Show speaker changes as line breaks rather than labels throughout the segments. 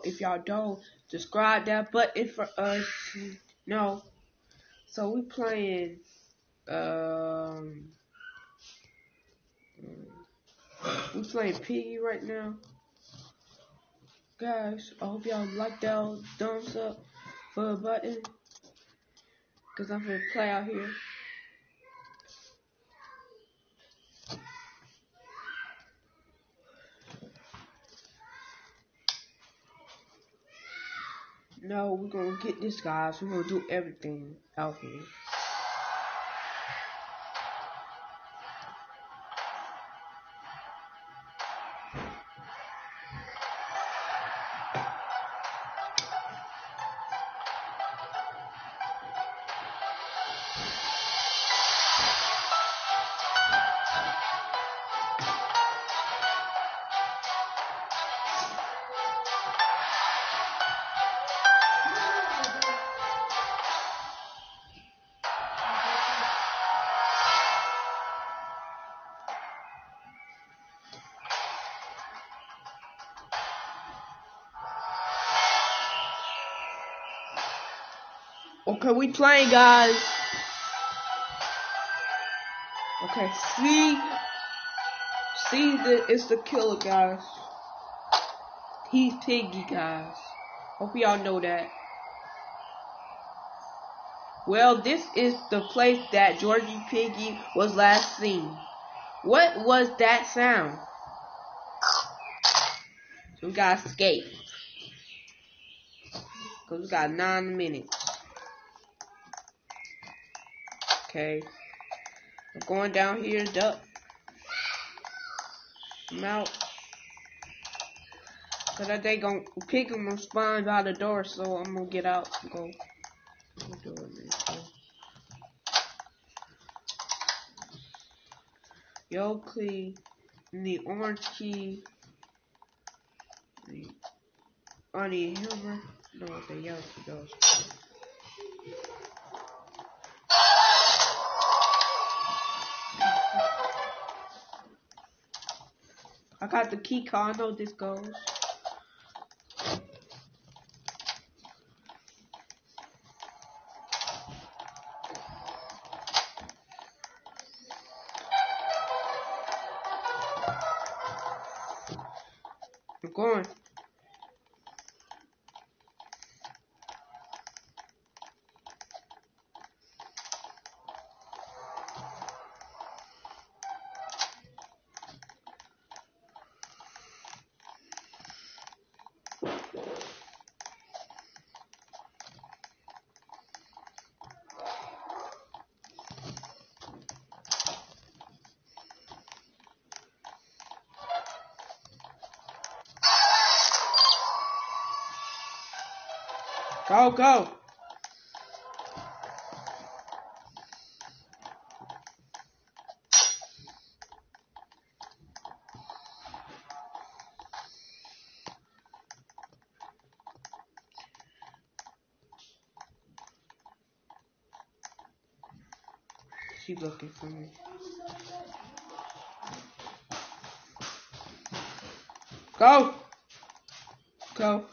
if y'all don't, subscribe that button for us. No. So we playing we playing Piggy right now. Guys, I hope y'all like that thumbs up for a button. Cause I'm gonna play out here. No, we're gonna get this, guys. We're gonna do everything out here. Okay, we playing, guys. Okay, see that it's the killer, guys. He's Piggy, guys. Hope y'all know that. Well, this is the place that Georgie Piggy was last seen. What was that sound? So we gotta escape. Cause we got 9 minutes. Okay. I'm going down here, duck. I'm out. Cause I think Piggy gonna spawn by the door, so I'm gonna get out and go. Yellow key, the orange key, I need a hammer. No, the yellow key goes. I got the key card. I know this goes. I'm going. Go, go. She's looking for me. Go. Go.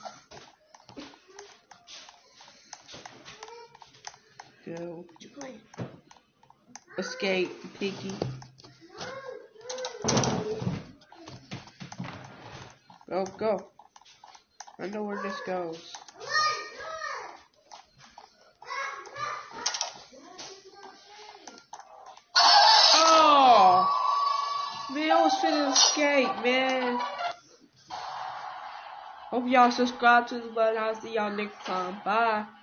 Go. Escape, Piggy. Go, go. I know where this goes. Oh! Man, I was finna escape, man. Hope y'all subscribe to the button. I'll see y'all next time. Bye.